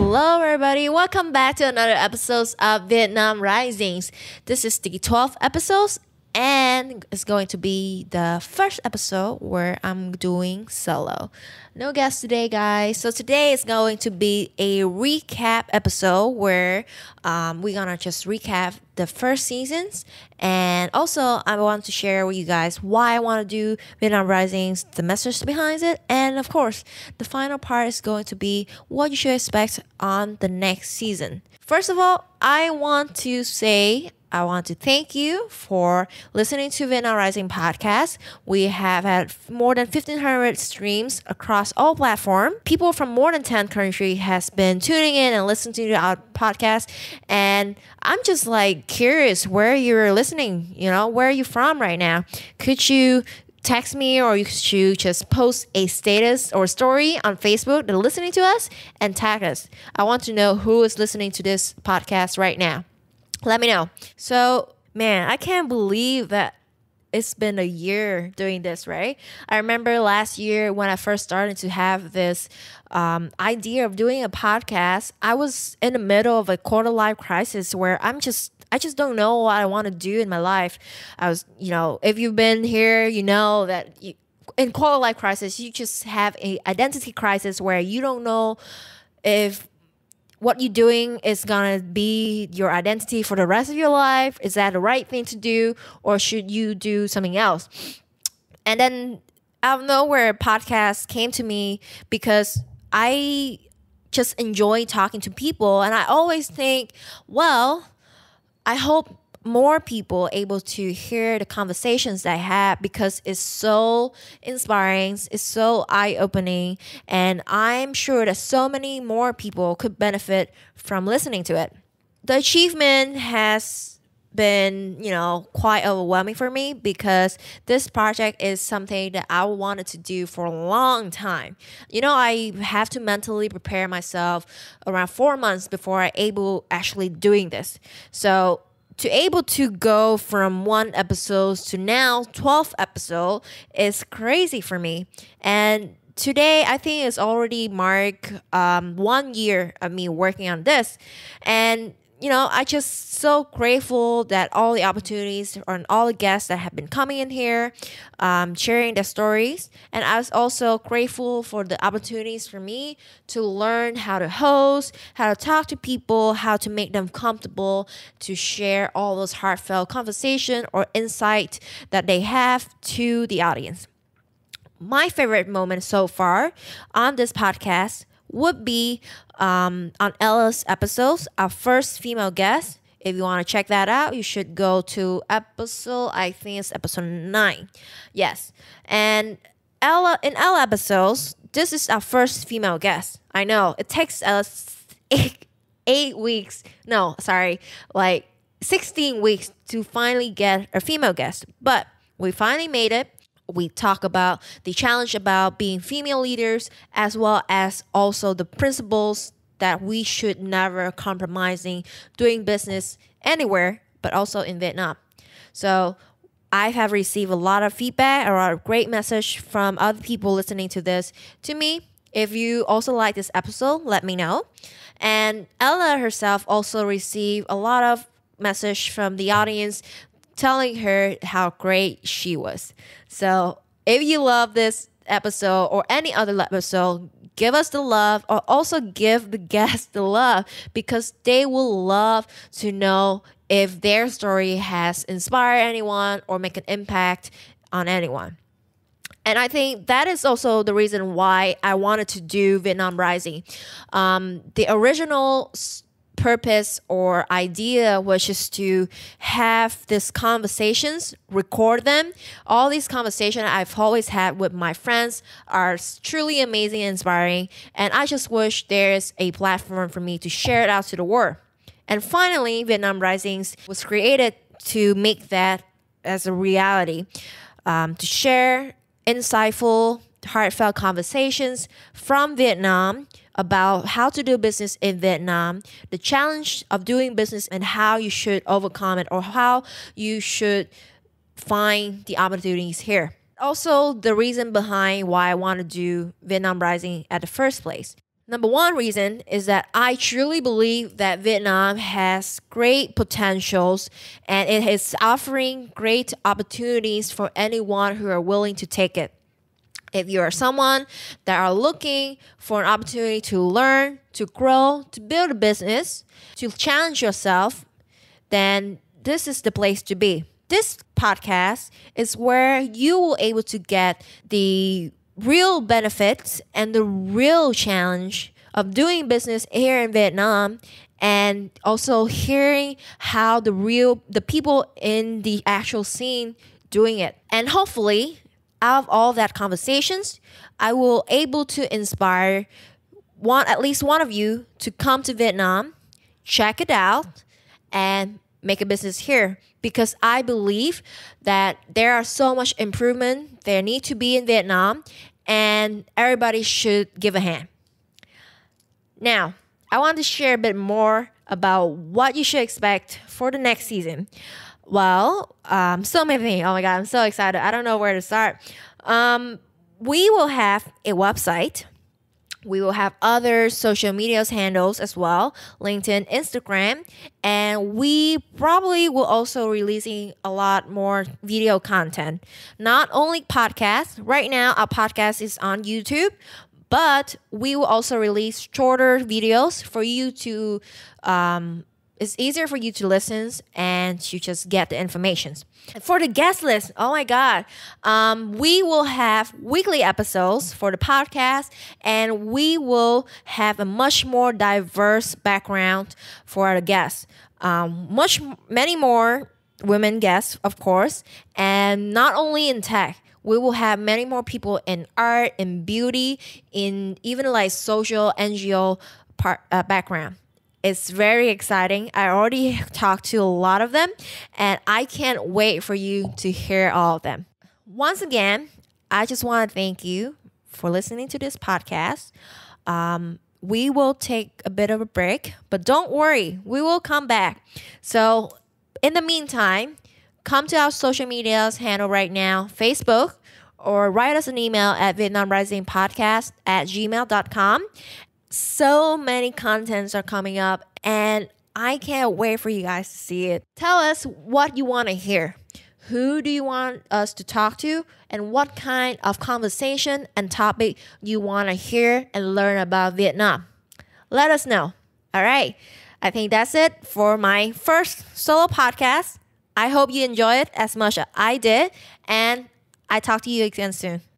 Hello, everybody. Welcome back to another episode of Vietnam Risings. This is the 12th episode, and it's going to be the first episode where I'm doing solo. No guests today, guys. So today is going to be a recap episode where we're gonna just recap the first seasons, and also I want to share with you guys why I want to do Vietnam Risings, the message behind it, and of course, the final part is going to be what you should expect on the next season. First of all, I want to thank you for listening to Vietnam Rising podcast. We have had more than 1,500 streams across all platforms. People from more than 10 countries has been tuning in and listening to our podcast. And I'm just like curious where you're listening, where are you from right now? Could you text me, or you should just post a status or story on Facebook that listening to us and tag us. I want to know who is listening to this podcast right now. Let me know. So, man, I can't believe that it's been a year doing this, right? I remember last year when I first started to have this idea of doing a podcast, I was in the middle of a quarter life crisis where I just don't know what I want to do in my life. I was, if you've been here, you know that in quarter life crisis, you just have a identity crisis where you don't know if what you're doing is gonna be your identity for the rest of your life. Is that the right thing to do, or should you do something else? And then out of nowhere, podcast came to me because I just enjoy talking to people, and I always think, well, I hope more people able to hear the conversations that I have, because it's so inspiring, it's so eye-opening, and I'm sure that so many more people could benefit from listening to it. The achievement has been, quite overwhelming for me, because this project is something that I wanted to do for a long time. I have to mentally prepare myself around 4 months before I able actually doing this. So to able to go from one episode to now 12 episode is crazy for me. And today, I think it's already marked 1 year of me working on this. And I just so grateful that all the opportunities and all the guests that have been coming in here, sharing their stories. And I was also grateful for the opportunities for me to learn how to host, how to talk to people, how to make them comfortable to share all those heartfelt conversation or insight that they have to the audience. My favorite moment so far on this podcast would be on Ella's episodes, our first female guest. If you want to check that out, you should go to I think it's episode 9. Yes. And in Ella episodes, this is our first female guest. I know, it takes us 8 weeks. No, sorry, like 16 weeks to finally get a female guest. But we finally made it. We talk about the challenge about being female leaders, as well as also the principles that we should never compromising doing business anywhere, but also in Vietnam. So I have received a lot of feedback, or a great message from other people listening to this to me. If you also like this episode, let me know. And Ella herself also received a lot of message from the audience telling her how great she was. So if you love this episode or any other episode, give us the love, or also give the guests the love, because they will love to know if their story has inspired anyone or make an impact on anyone. And I think that is also the reason why I wanted to do Vietnam Rising. The original purpose or idea was just to have these conversations, record them. All these conversations I've always had with my friends are truly amazing and inspiring, and I just wish there's a platform for me to share it out to the world. And finally, Vietnam Risings was created to make that as a reality, to share insightful, heartfelt conversations from Vietnam about how to do business in Vietnam, the challenge of doing business, and how you should overcome it, or how you should find the opportunities here. Also, the reason behind why I want to do Vietnam Rising at the first place. Number one reason is that I truly believe that Vietnam has great potentials and it is offering great opportunities for anyone who are willing to take it. If you are someone that are looking for an opportunity to learn, to grow, to build a business, to challenge yourself, then this is the place to be. This podcast is where you will able to get the real benefits and the real challenge of doing business here in Vietnam, and also hearing how the people in the actual scene doing it. And hopefully out of all that conversations, I will able to inspire at least one of you to come to Vietnam, check it out, and make a business here, because I believe that there are so much improvement there need to be in Vietnam, and everybody should give a hand. Now, I want to share a bit more about what you should expect for the next season. Well, so many things. Oh my God, I'm so excited. I don't know where to start. We will have a website. We will have other social media handles as well, LinkedIn, Instagram, and we probably will also releasing a lot more video content. Not only podcasts. Right now, our podcast is on YouTube, but we will also release shorter videos for you to it's easier for you to listen and to just get the information. For the guest list, oh my God, we will have weekly episodes for the podcast, and we will have a much more diverse background for our guests. Many more women guests, of course, and not only in tech. We will have many more people in art, in beauty, in even like social NGO background. It's very exciting. I already talked to a lot of them, and I can't wait for you to hear all of them. Once again, I just want to thank you for listening to this podcast. We will take a bit of a break, but don't worry, we will come back. So in the meantime, come to our social medias handle right now, Facebook, or write us an email at vietnamrisingpodcast@gmail.com. So many contents are coming up, and I can't wait for you guys to see it. Tell us what you want to hear. Who do you want us to talk to, and what kind of conversation and topic you want to hear and learn about Vietnam? Let us know. All right. I think that's it for my first solo podcast. I hope you enjoy it as much as I did, and I talk to you again soon.